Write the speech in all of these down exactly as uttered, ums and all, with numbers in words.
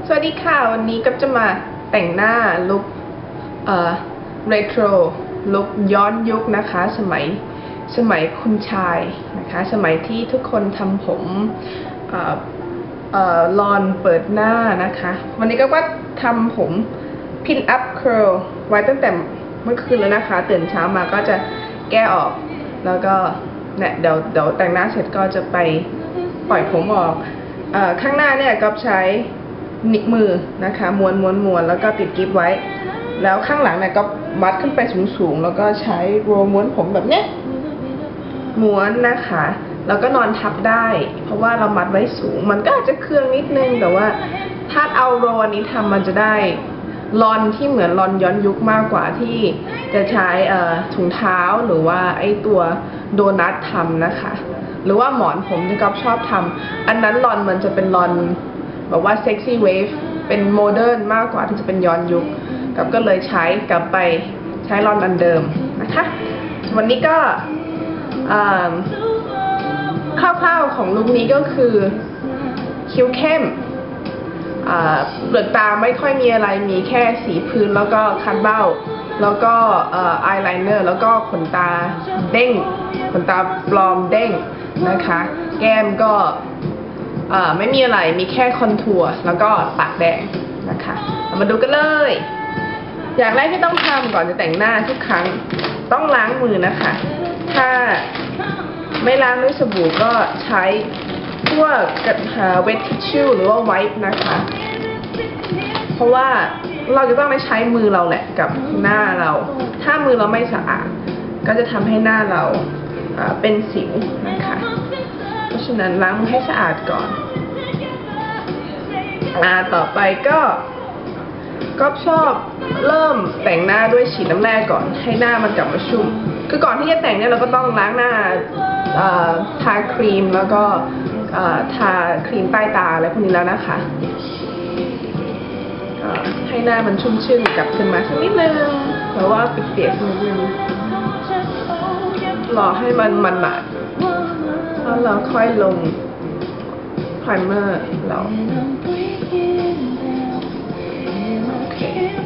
สวัสดีค่ะวันนี้ก็จะมาแต่งหน้าลุคเอ่อเรโทรลุคย้อนยุคนะคะสมัยสมัยคุณชายนะคะสมัยที่ทุกคนทำผมเอ่อเอ่อลอนเปิดหน้านะคะวันนี้ก็ว่าทำผมพินอัพเคิร์ลไว้ตั้งแต่เมื่อคืนแล้วนะคะตื่นเช้ามาก็จะแก้ออกแล้วก็เนี่ยเดี๋ยวเดี๋ยวแต่งหน้าเสร็จก็จะไปปล่อยผมออกเอ่อข้างหน้าเนี่ยก็ใช้นิ้วมือนะคะม้วนม้วนม้วนแล้วก็ติดกิ๊บไว้แล้วข้างหลังเนี่ยก็มัดขึ้นไปสูงๆแล้วก็ใช้โรลม้วนผมแบบเนี้ยม้วนนะคะแล้วก็นอนทับได้เพราะว่าเรามัดไว้สูงมันก็อาจจะเครื่องนิดนึงแต่ว่าถ้าเอาโรลนี้ทำมันจะได้ลอนที่เหมือนลอนย้อนยุคมากกว่าที่จะใช้ถุงเท้าหรือว่าไอตัวโดนัททำนะคะหรือว่าหมอนผมที่ก๊อฟชอบทำอันนั้นลอนมันจะเป็นลอนแบบว่าเซ็กซี่เวฟเป็นโมเดิร์นมากกว่าที่จะเป็นย้อนยุคกับก็เลยใช้กลับไปใช้ลอนอันเดิมนะคะวันนี้ก็คร่าวๆของลุคนี้ก็คือคิ้วเข้มเปลือกตาไม่ค่อยมีอะไรมีแค่สีพื้นแล้วก็คันเบ้าแล้วก็อายไลเนอร์แล้วก็ขนตาเด้งขนตาปลอมเด้งนะคะแก้มก็ไม่มีอะไรมีแค่คอนทัวร์แล้วก็ปากแดงนะคะเรามาดูกันเลยอย่างแรกที่ต้องทำก่อนจะแต่งหน้าทุกครั้งต้องล้างมือนะคะถ้าไม่ล้างด้วยสบู่ก็ใช้พวกเวททิชชู่หรือว่าไวป์นะคะเพราะว่าเราจะต้องได้ใช้มือเราแหละกับหน้าเราถ้ามือเราไม่สะอาดก็จะทำให้หน้าเราเป็นสิวนะคะเพราะฉะนั้นล้างมือให้สะอาดก่อนอ่าต่อไปก็ก็ชอบเริ่มแต่งหน้าด้วยฉีดน้ำแร่ก่อนให้หน้ามันกลับมาชุ่มคือก่อนที่จะแต่งเนี่ยเราก็ต้องล้างหน้าทาครีมแล้วก็ทาครีมใต้ตาอะไรพวกนี้แล้วนะคะให้หน้ามันชุ่มชื่นกลับขึ้นมาสักนิดนึงเพราะว่าเปียกๆนิดนึงรอให้มันมันหนาแล้วเราค่อยลงไพรเมอร์เราโอเค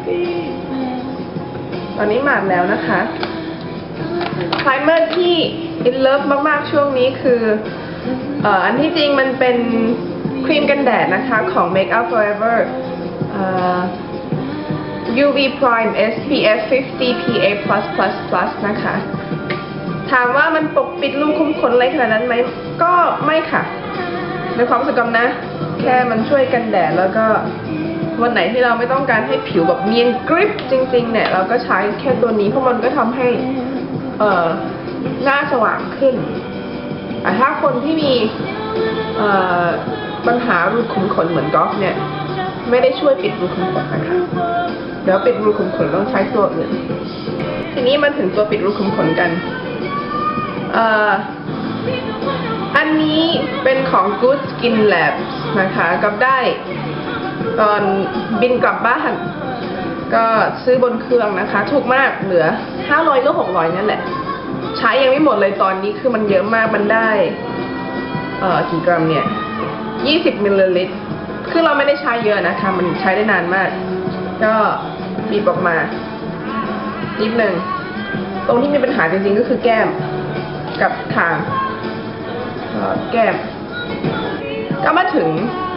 ตอนนี้หมาดแล้วนะคะไพรเมอร์ที่อินเลิฟมากๆช่วงนี้คือเอ่ออันที่จริงมันเป็นครีมกันแดดนะคะของ Make Up Forever เอ่อ ยู วี Prime เอส พี เอฟ ห้าสิบ พี เอ plus plus plus นะคะถามว่ามันปกปิดรูขุมขนอะไรขนาดนั้นไหมก็ไม่ค่ะในความรู้สึกนะแค่มันช่วยกันแดดแล้วก็วันไหนที่เราไม่ต้องการให้ผิวแบบเนียนกริบจริงๆเนี่ยเราก็ใช้แค่ตัวนี้เพราะมันก็ทำให้เอ่อหน้าสว่างขึ้นแต่ถ้าคนที่มีเอ่อปัญหารูขุมขนเหมือนก๊อฟเนี่ยไม่ได้ช่วยปิดรูขุมขนนะคะเดี๋ยวปิดรูขุมขนต้องใช้ตัวอื่นทีนี้มาถึงตัวปิดรูขุมขนกันเอ่ออันนี้เป็นของ Good Skin Labs นะคะกับได้ตอนบินกลับบ้านก็ซื้อบนเครื่องนะคะถูกมากเหลือห้าร้อยหรือหกร้อยนั่นแหละใช้ยังไม่หมดเลยตอนนี้คือมันเยอะมากมันได้เอ่อกี่กรัมเนี่ยยี่สิบมิลลิลิตรคือเราไม่ได้ใช้เยอะนะคะมันใช้ได้นานมากก็บีบออกมานิดนึงตรงที่มีปัญหาจริงๆก็คือแก้มกับทางแก้มก็มาถึง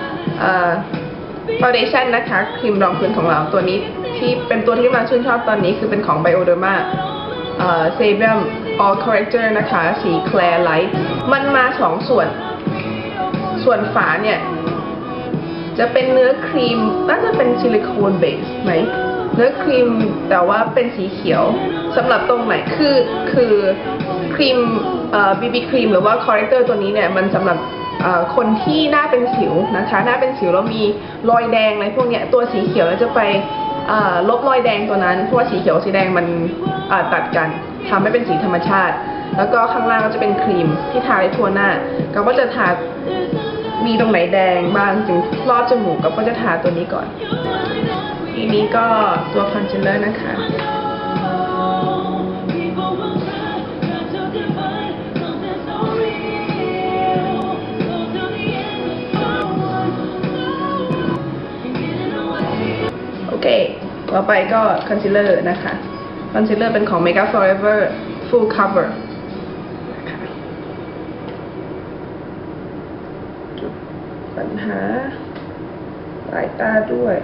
ฟาวเดชั่นนะคะครีมรองพื้นของเราตัวนี้ที่เป็นตัวที่มาชื่นชอบตอนนี้คือเป็นของ Bioderma Serum All Corrector นะคะสี Clear Light มันมาสองส่วนส่วนฝาเนี่ยจะเป็นเนื้อครีมน่าจะเป็นซิลิโคนเบสไหมเนื้อครีมแต่ว่าเป็นสีเขียวสำหรับตรงไหนคือคือครีมเอ่อ บี บี ครีมหรือว่า corrector ตัวนี้เนี่ยมันสำหรับคนที่หน้าเป็นสิวนะคะหน้าเป็นสิวแล้วมีรอยแดงอะไรพวกเนี้ยตัวสีเขียวจะไปลบรอยแดงตัวนั้นเพราะว่าสีเขียวสีแดงมันตัดกันทำให้เป็นสีธรรมชาติแล้วก็ข้างล่างก็จะเป็นครีมที่ทาในทั่วหน้าก็จะทามีตรงไหนแดงบ้างจึงรอบจมูกก็จะทาตัวนี้ก่อนทีนี้ก็ตัวคอนซีลเลอร์นะคะเคต่อไปก็คอนซีลเลอร์นะคะคอนซีลเลอร์เป็นของ Makeup Forever Full Cover นะคะจุดปัญหาสายตาด้วย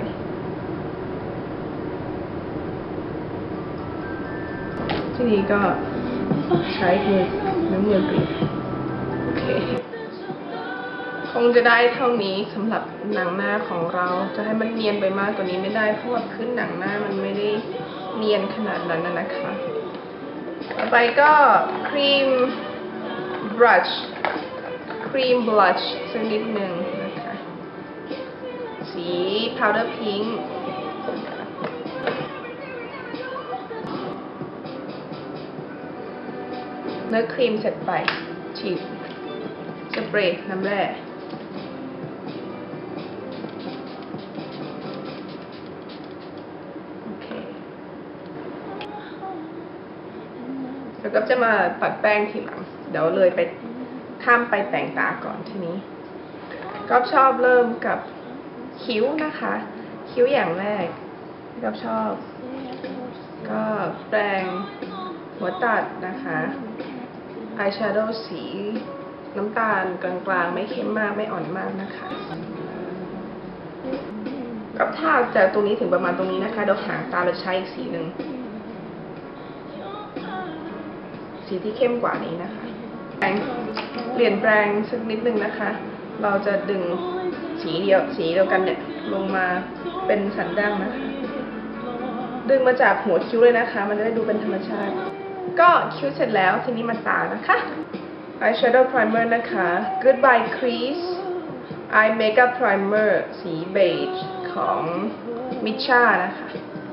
ที่นี้ก็ใช้มือน้ำมือกรีดโอเคคงจะได้เท่านี้สำหรับหนังหน้าของเราจะให้มันเนียนไปมากกว่านี้ไม่ได้เพราะว่าพื้นหนังหน้ามันไม่ได้เนียนขนาดนั้นนะคะต่อไปก็ครีมบลัชครีมบลัชสักนิดหนึ่งนะคะสี powder pink เนื้อครีมเสร็จไปฉีดสเปรย์น้ำแร่โอเคแล้วก็จะมาปัดแป้งทีหลังเดี๋ยวเลยไปข้ามไปแต่งตาก่อนทีนี้ก็ชอบเริ่มกับคิ้วนะคะคิ้วอย่างแรกก็ชอบก็แปรงหัวตัดนะคะอายแชโดว์สีน้ำตาลกลางๆไม่เข้มมากไม่อ่อนมากนะคะกับถ้าจากตรงนี้ถึงประมาณตรงนี้นะคะเดี๋ยวหางตาเราใช้อีกสีหนึ่งสีที่เข้มกว่านี้นะคะแปรงเปลี่ยนแปลงสักนิดนึงนะคะเราจะดึงสีเดียวสีเดียวกันเนี่ยลงมาเป็นสันดั้งนะคะดึงมาจากหัวคิ้วเลยนะคะมันจะได้ดูเป็นธรรมชาติก็คิ้วเสร็จแล้วทีนี้มาตานะคะ eyeshadow primer นะคะ Goodbye Crease Eye Makeup Primer สีเบจของ Missha นะคะ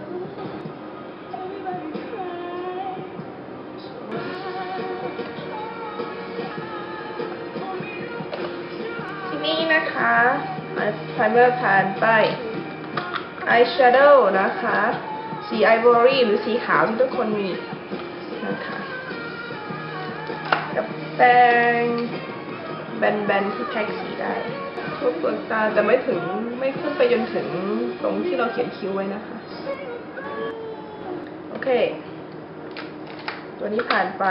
ทีนี้นะคะ primer ผ่านไป eyeshadow นะคะสี ivory หรือสีขาวที่ทุกคนมีนะคะกับแป้งแบนๆที่แพ็กสีได้ทั่วเปลือกตาแต่ไม่ถึงไม่ขึ้นไปจนถึงตรงที่เราเขียนคิ้วไว้นะคะโอเคตัวนี้ผ่านไป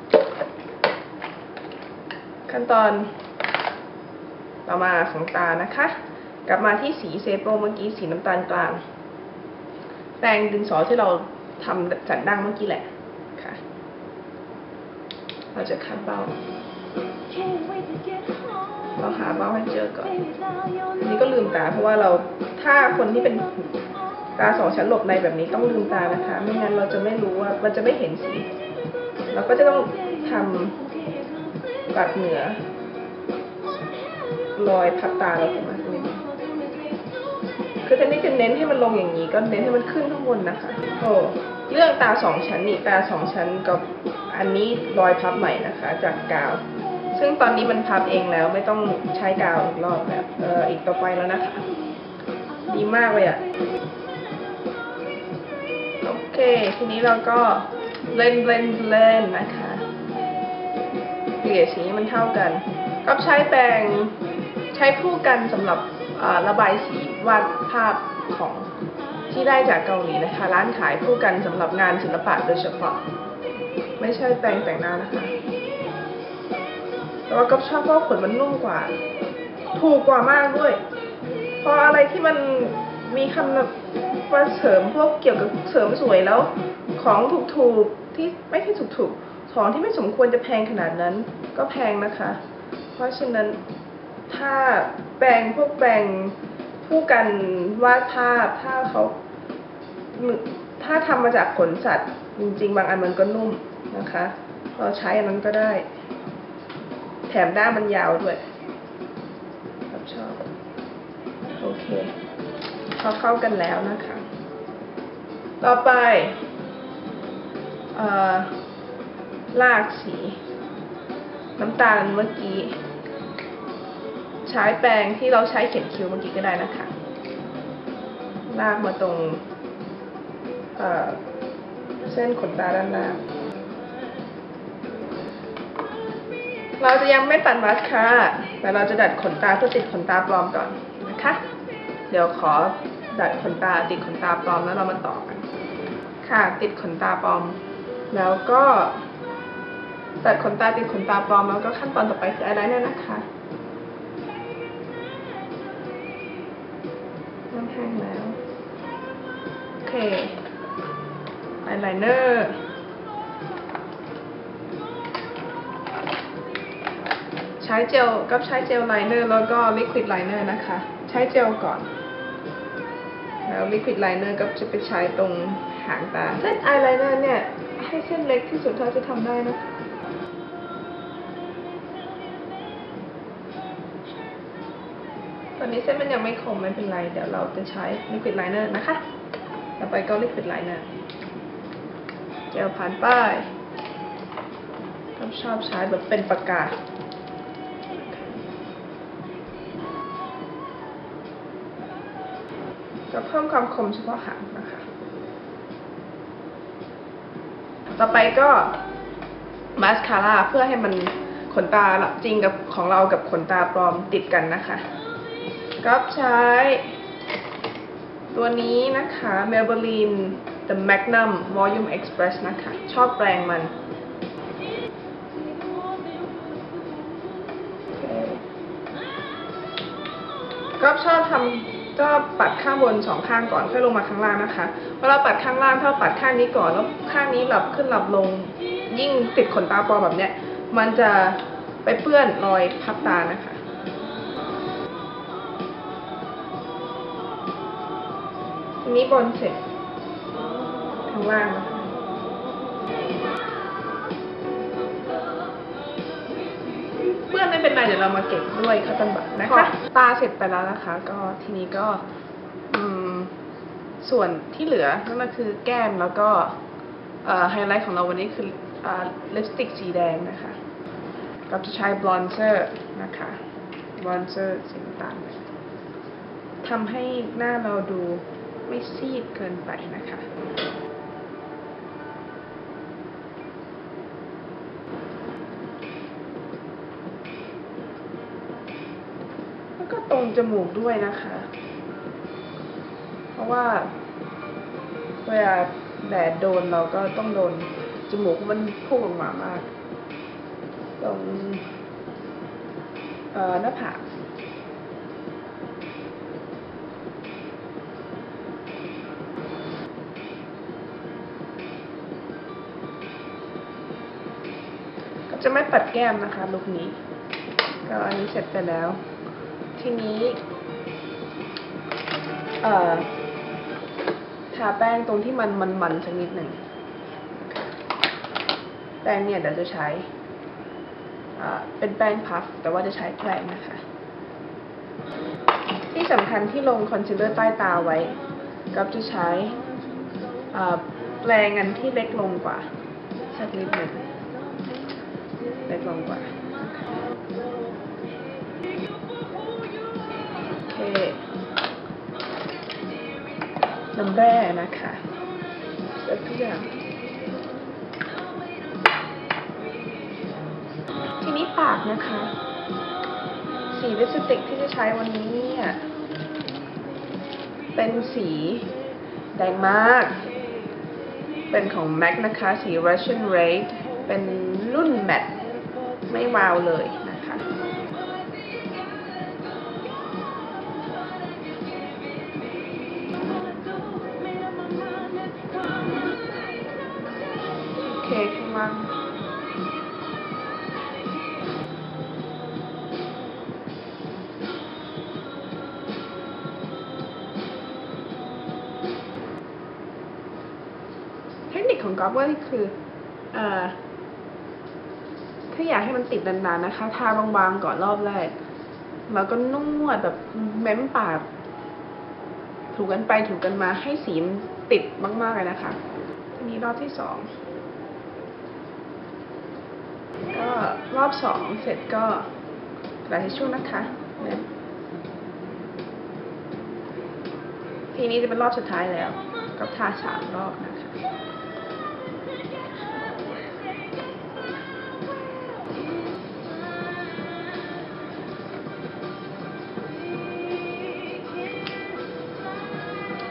ขั้นตอนต่อมาของตานะคะกลับมาที่สีเซโปรเมื่อกี้สีน้ำตาลกลางแปรงดินสอที่เราทำจัดดั้งเมื่อกี้แหละค่ะเราจะคัดเบ้าเราหาเบ้าให้เจอก่อนอันนี้ก็ลืมตาเพราะว่าเราถ้าคนที่เป็นตาสองชั้นหลบในแบบนี้ต้องลืมตานะคะไม่งั้นเราจะไม่รู้ว่ามันจะไม่เห็นสีเราก็จะต้องทำกัดเหนือรอยพับตาเราออกมาตรงนี้คือแทนที่จะเน้นให้มันลงอย่างนี้ก็เน้นให้มันขึ้นข้างบนนะคะโอ้เรื่องตาสองชั้นนี่ตาสองชั้นกับอันนี้รอยพับใหม่นะคะจากกาวซึ่งตอนนี้มันพับเองแล้วไม่ต้องใช้กาวอีกรอบแล้วเอออีกต่อไปแล้วนะคะดีมากเลยอ่ะโอเคทีนี้เราก็เบลนเบลนเบลนนะคะเกลี่ยสีให้มันเท่ากันก็ใช้แปรงใช้คู่กันสำหรับระบายสีวาดภาพของที่ได้จากเกาหลีนะคะร้านขายคู่กันสำหรับงานศิลปะโดยเฉพาะไม่ใช่แปรงแต่งหน้านะคะแต่ว่าก็ชอบเพราะขนมันนุ่มกว่าถูกกว่ามากด้วยเพราะอะไรที่มันมีคำว่าเสริมพวกเกี่ยวกับเสริมสวยแล้วของถูกๆที่ไม่ใช่ถูกๆของที่ไม่สมควรจะแพงขนาดนั้นก็แพงนะคะเพราะฉะนั้นถ้าแปรงพวกแปรงผู้กันวาดภาพถ้าเขาถ้าทำมาจากขนสัตว์จริงๆบางอันมันก็นุ่มนะคะเราใช้อันนั้นก็ได้แถมด้ามมันยาวด้วยครับชอบโอเคพอเข้ากันแล้วนะคะต่อไปเอ่อลากสีน้ำตาลเมื่อกี้ใช้แปรงที่เราใช้เขียนคิ้วเมื่อกี้ก็ได้นะคะลากมาตรงเอ่อเส้นขนตาด้านล่างเราจะยังไม่ตัดมาสคาร่าแต่เราจะดัดขนตาเพื่อติดขนตาปลอมก่อนนะคะเดี๋ยวขอดัดขนตาติดขนตาปลอมแล้วเรามาต่อกันค่ะติดขนตาปลอมแล้วก็ตัดขนตาติดขนตาปลอมแล้วก็ขั้นตอนต่อไปคืออะไรเนี่ยนะคะเริ่มแห้งแล้วโอเคอายไลเนอร์ใช้เจลก็ใช้เจลไลเนอร์แล้วก็ลิควิดไลเนอร์นะคะใช้เจลก่อนแล้วลิควิดไลเนอร์ก็จะไปใช้ตรงหางตาเส้นอายไลเนอร์เนี่ยให้เส้นเล็กที่สุดเท่าที่ทำได้นะคะตอนนี้เส้นมันยังไม่คมไม่เป็นไรเดี๋ยวเราจะใช้ลิควิดไลเนอร์นะคะต่อไปก็ลิควิดไลเนอร์เจลผ่านป้ายก็ชอบใช้แบบเป็นปากกาจะเพิ่มความคมเฉพาะหางนะคะต่อไปก็มาสคาร่าเพื่อให้มันขนตาจริงกับของเรากับขนตาปลอมติดกันนะคะก็ใช้ตัวนี้นะคะ Maybelline The Magnum Volume Express นะคะชอบแปรงมันก็ชอบทำก็ปัดข้างบนสองข้างก่อนค่อยลงมาข้างล่างนะคะเวลาปัดข้างล่างถ้าปัดข้างนี้ก่อนแล้วข้างนี้หลับขึ้นหลับลงยิ่งติดขนตาปลอมแบบเนี้ยมันจะไปเปื้อนรอยพับตานะคะทีนี้บนเสร็จข้างล่างนะคะเปื้อนไม่เป็นไรเดี๋ยวเรามาเก็บด้วยคัตเติ้ลบัตนะคะตาเสร็จไปแล้วนะคะก็ทีนี้ก็ส่วนที่เหลือนั่นก็คือแก้มแล้วก็ไฮไลท์ของเราวันนี้คือลิปสติกสีแดงนะคะเราจะใช้บลอนเซอร์นะคะบลอนเซอร์สีน้ำตาลทำให้หน้าเราดูไม่ซีดเกินไปนะคะแล้วก็ตรงจมูกด้วยนะคะเพราะว่าเวลาแดดโดนเราก็ต้องโดนจมูกมันพุ่งออกมามากตรงเอ่อหน้าผากก็จะไม่ปัดแก้มนะคะลุคนี้ก็อันนี้เสร็จไปแล้วทีนี้เอ่อทาแป้งตรงที่มันมันๆสักนิดหนึ่งแป้งเนี่ยเดี๋ยวจะใช้เป็นแป้งพัฟแต่ว่าจะใช้แป้งนะคะที่สำคัญที่ลงคอนซีลเลอร์ใต้ตาไว้ก็จะใช้แปรงอันที่เล็กลงกว่าสักนิดหนึ่งเล็กลงกว่าโอเคน้ำแร่นะคะเสร็จทุกอย่างทีนี้ปากนะคะสีลิปสติกที่จะใช้วันนี้เนี่ยเป็นสีแดงมากเป็นของ แม็ก นะคะสี Russian Red เป็นรุ่นแมตต์ไม่วาวเลยนะคะโอเคข้างล่างเทคนิคของก๊อฟก็คือเอ่อถ้าอยากให้มันติดนานๆนะคะทาบางๆก่อนรอบแรกแล้วก็นวดแบบเม้มปากถูกันไปถูกันมาให้สีมันติดมากๆเลยนะคะทีนี้รอบที่สองก็รอบสองเสร็จก็กระดาษทิชชู่นะคะทีนี้จะเป็นรอบสุดท้ายแล้วก็ทาสามรอบนะคะ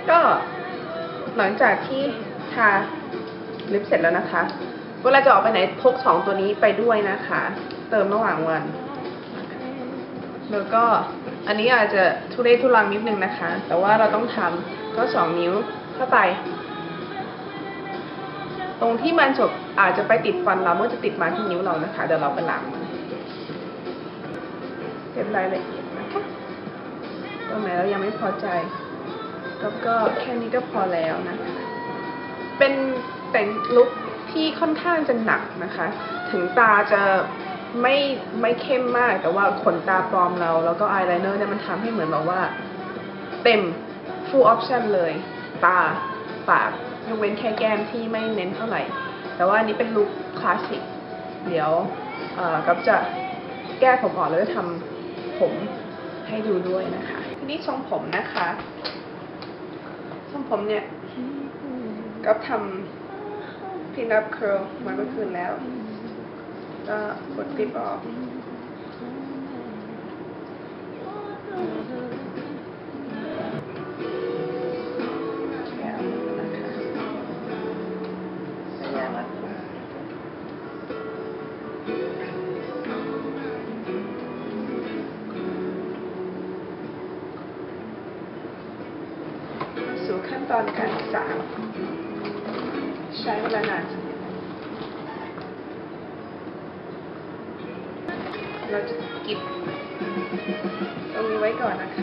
ก็หลังจากที่ทาลิปเสร็จแล้วนะคะเวลาจะออกไปไหนพกสองตัวนี้ไปด้วยนะคะ เติมระหว่างวันแล้วก็อันนี้อาจจะทุเรศทุรังนิดนึงนะคะ แต่ว่าเราต้องทำก็สองนิ้วเข้าไป ตรงที่มันจบอาจจะไปติดฟันเราเมื่อจะติดมาที่นิ้วเรานะคะเดี๋ยวเราไปล้างมันเก็บรายละเอียดนะคะตรงไหนเรายังไม่พอใจแล้วก็แค่นี้ก็พอแล้วนะคะเป็นแต่งลุคที่ค่อนข้างจะหนักนะคะถึงตาจะไม่ไม่เข้มมากแต่ว่าขนตาปลอมเราแล้วก็อายไลเนอร์เนี่ยมันทำให้เหมือนแบบว่าเต็ม full option เลยตาปากยกเว้นแค่แก้มที่ไม่เน้นเท่าไหร่แต่ว่าอันนี้เป็นลุคคลาสสิกเดี๋ยวก็จะแก้ผมออกแล้วจะทำผมให้ดูด้วยนะคะทีนี้ทรงผมนะคะทรงผมเนี่ยก็ทำพินอัพเคิร์ลมาเมื่อคืนแล้วก็กดคลิปออกสู่ขั้นตอนการสาวใช้เวลานานเราจะเก็บตรงนี้ไว้ก่อนนะคะ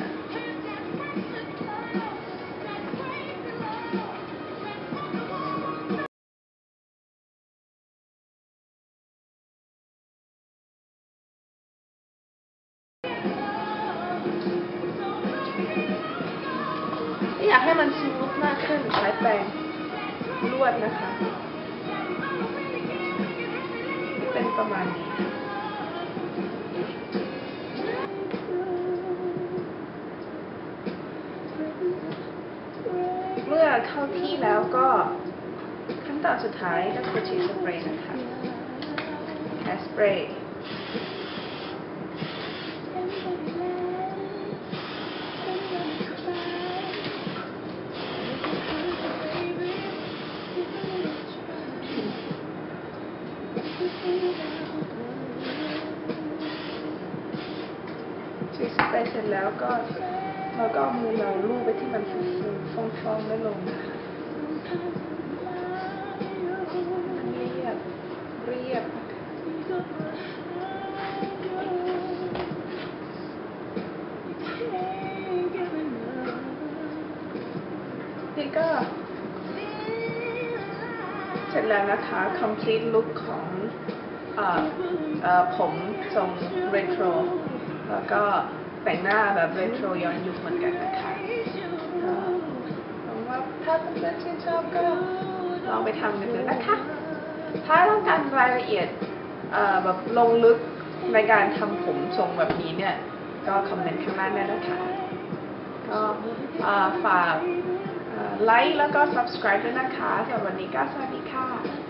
อยากให้มันสมูทมากขึ้นใช้แปรงลวดนะคะเป็นประมาณนี้เมื่อเข้าที่แล้วก็ขั้นตอนสุดท้ายก็คือฉีดสเปรย์นะคะแฮร์สเปรย์ฉีดสเปรย์เสร็จแล้วก็เราก็เอามือเราลูบไปที่มันฟูๆฟองๆแล้วลงนะคะมันเรียบเรียบนี่ก็เสร็จแล้วนะคะ complete look ของเอ่อเอ่อผมทรงเรโทรแล้วก็แต่งหน้าแบบเรโทรย้อนยุคเหมือนกันนะคะหวังว่าถ้าเพื่อนๆชื่นชอบก็ลองไปทำกันดูนะคะ ถ้าต้องการรายละเอียดแบบลงลึกในการทำผมทรงแบบนี้เนี่ยก็คอมเมนต์ข้างล่างได้นะคะก็ฝากไลค์แล้วก็ subscribe ด้วยนะคะสำหรับวันนี้ก็สวัสดีค่ะ